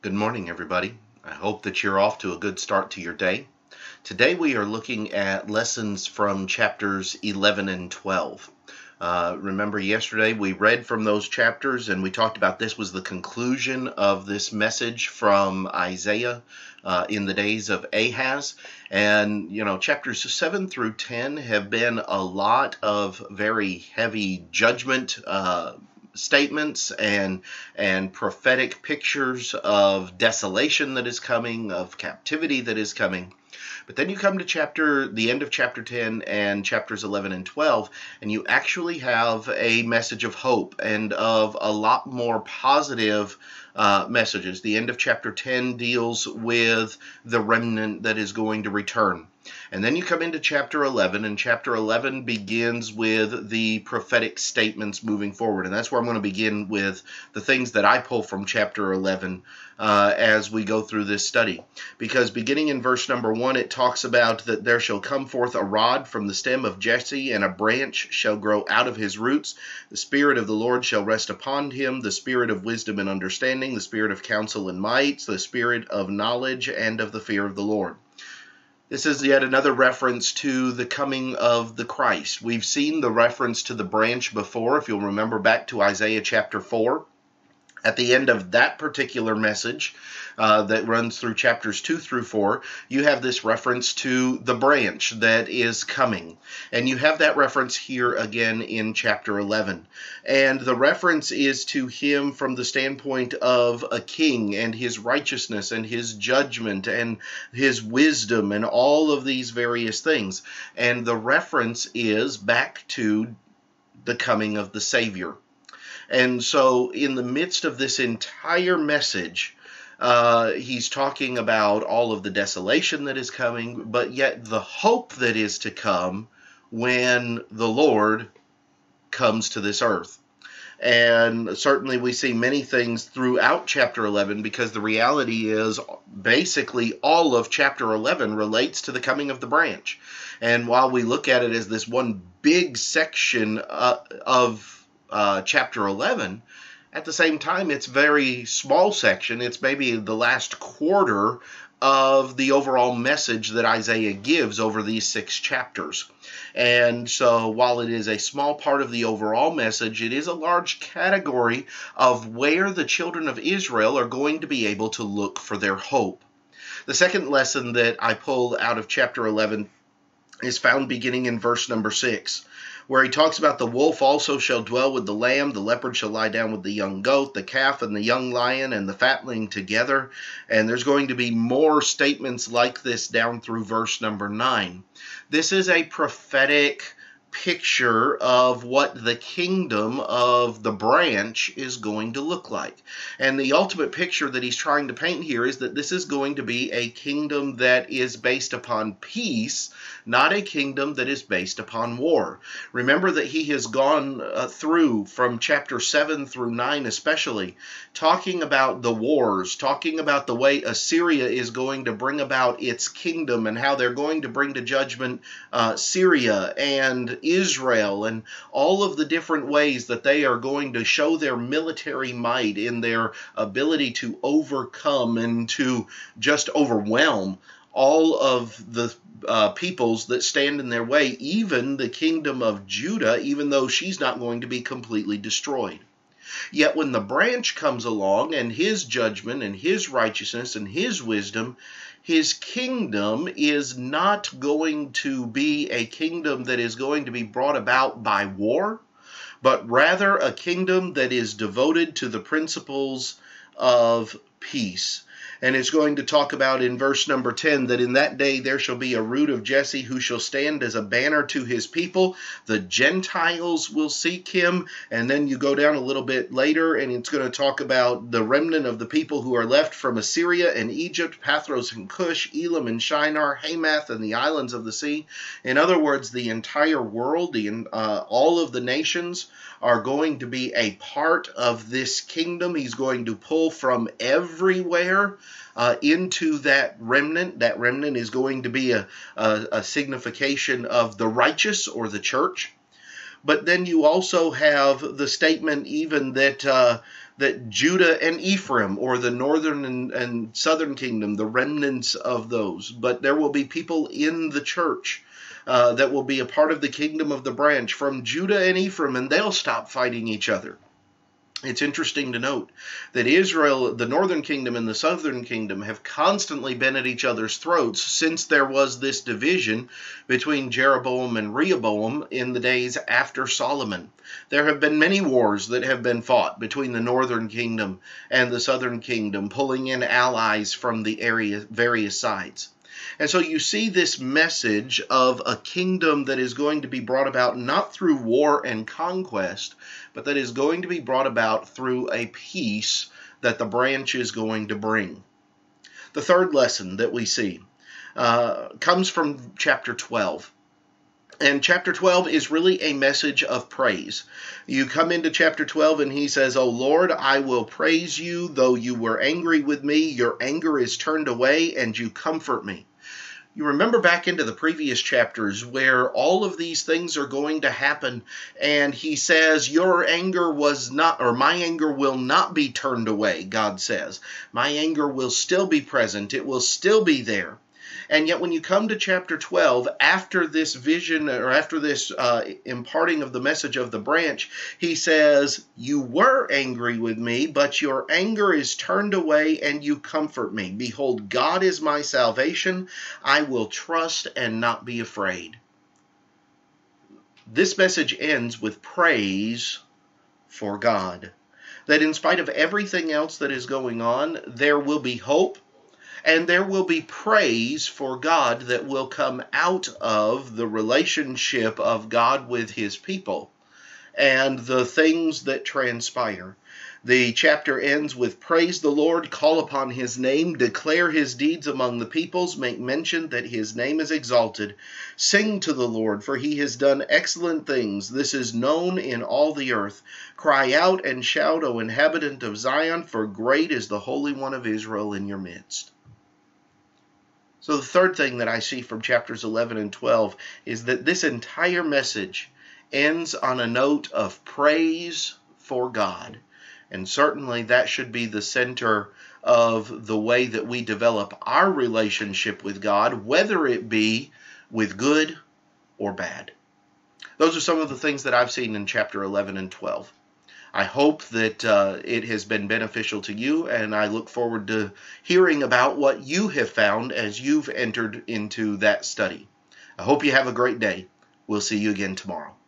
Good morning, everybody. I hope that you're off to a good start to your day. Today we are looking at lessons from chapters 11 and 12. Remember yesterday we read from those chapters and we talked about this was the conclusion of this message from Isaiah in the days of Ahaz. And, chapters 7 through 10 have been a lot of very heavy judgment statements and prophetic pictures of desolation that is coming, of captivity that is coming. But then you come to the end of chapter 10 and chapters 11 and 12, and you actually have a message of hope and of a lot more positive messages. The end of chapter 10 deals with the remnant that is going to return. And then you come into chapter 11, and chapter 11 begins with the prophetic statements moving forward. And that's where I'm going to begin with the things that I pull from chapter 11 as we go through this study. Because beginning in verse number 1, it talks about that there shall come forth a rod from the stem of Jesse, and a branch shall grow out of his roots. The Spirit of the Lord shall rest upon him, the Spirit of wisdom and understanding, the Spirit of counsel and might, the Spirit of knowledge and of the fear of the Lord. This is yet another reference to the coming of the Christ. We've seen the reference to the branch before, if you'll remember back to Isaiah chapter 4. At the end of that particular message that runs through chapters 2 through 4, you have this reference to the branch that is coming. And you have that reference here again in chapter 11. And the reference is to him from the standpoint of a king and his righteousness and his judgment and his wisdom and all of these various things. And the reference is back to the coming of the Savior. And so in the midst of this entire message, he's talking about all of the desolation that is coming, but yet the hope that is to come when the Lord comes to this earth. And certainly we see many things throughout chapter 11, because the reality is basically all of chapter 11 relates to the coming of the branch. And while we look at it as this one big section of chapter 11, at the same time, it's a very small section. It's maybe the last quarter of the overall message that Isaiah gives over these 6 chapters. And so while it is a small part of the overall message, it is a large category of where the children of Israel are going to be able to look for their hope. The second lesson that I pulled out of chapter 11 is found beginning in verse number 6. Where he talks about the wolf also shall dwell with the lamb, the leopard shall lie down with the young goat, the calf and the young lion and the fatling together. And there's going to be more statements like this down through verse number 9. This is a prophetic picture of what the kingdom of the branch is going to look like. And the ultimate picture that he's trying to paint here is that this is going to be a kingdom that is based upon peace, not a kingdom that is based upon war. Remember that he has gone through from chapter 7 through 9 especially, talking about the wars, talking about the way Assyria is going to bring about its kingdom and how they're going to bring to judgment Syria and Israel and all of the different ways that they are going to show their military might in their ability to overcome and to just overwhelm all of the peoples that stand in their way, even the kingdom of Judah, even though she's not going to be completely destroyed. Yet when the branch comes along and his judgment and his righteousness and his wisdom, his kingdom is not going to be a kingdom that is going to be brought about by war, but rather a kingdom that is devoted to the principles of peace. And it's going to talk about in verse number 10 that in that day there shall be a root of Jesse who shall stand as a banner to his people. The Gentiles will seek him. And then you go down a little bit later and it's going to talk about the remnant of the people who are left from Assyria and Egypt, Pathros and Cush, Elam and Shinar, Hamath and the islands of the sea. In other words, the entire world, all of the nations are going to be a part of this kingdom. He's going to pull from everywhere into that remnant. That remnant is going to be a signification of the righteous or the church. But then you also have the statement even that that Judah and Ephraim, or the northern and southern kingdom, the remnants of those, but there will be people in the church that will be a part of the kingdom of the branch from Judah and Ephraim, and they'll stop fighting each other. It's interesting to note that Israel, the northern kingdom and the southern kingdom, have constantly been at each other's throats since there was this division between Jeroboam and Rehoboam in the days after Solomon. There have been many wars that have been fought between the northern kingdom and the southern kingdom, pulling in allies from the various sides. And so you see this message of a kingdom that is going to be brought about not through war and conquest, but that is going to be brought about through a peace that the branch is going to bring. The third lesson that we see comes from chapter 12. And chapter 12 is really a message of praise. You come into chapter 12 and he says, "O Lord, I will praise you, though you were angry with me. Your anger is turned away and you comfort me." You remember back into the previous chapters where all of these things are going to happen, and he says, your anger was not, or my anger will not be turned away, God says. My anger will still be present. It will still be there. And yet when you come to chapter 12, after this vision, or after this imparting of the message of the branch, he says, you were angry with me, but your anger is turned away and you comfort me. Behold, God is my salvation. I will trust and not be afraid. This message ends with praise for God. That in spite of everything else that is going on, there will be hope. And there will be praise for God that will come out of the relationship of God with his people and the things that transpire. The chapter ends with praise the Lord, call upon his name, declare his deeds among the peoples, make mention that his name is exalted. Sing to the Lord, for he has done excellent things. This is known in all the earth. Cry out and shout, O inhabitant of Zion, for great is the Holy One of Israel in your midst. So the third thing that I see from chapters 11 and 12 is that this entire message ends on a note of praise for God. And certainly that should be the center of the way that we develop our relationship with God, whether it be with good or bad. Those are some of the things that I've seen in chapter 11 and 12. I hope that it has been beneficial to you, and I look forward to hearing about what you have found as you've entered into that study. I hope you have a great day. We'll see you again tomorrow.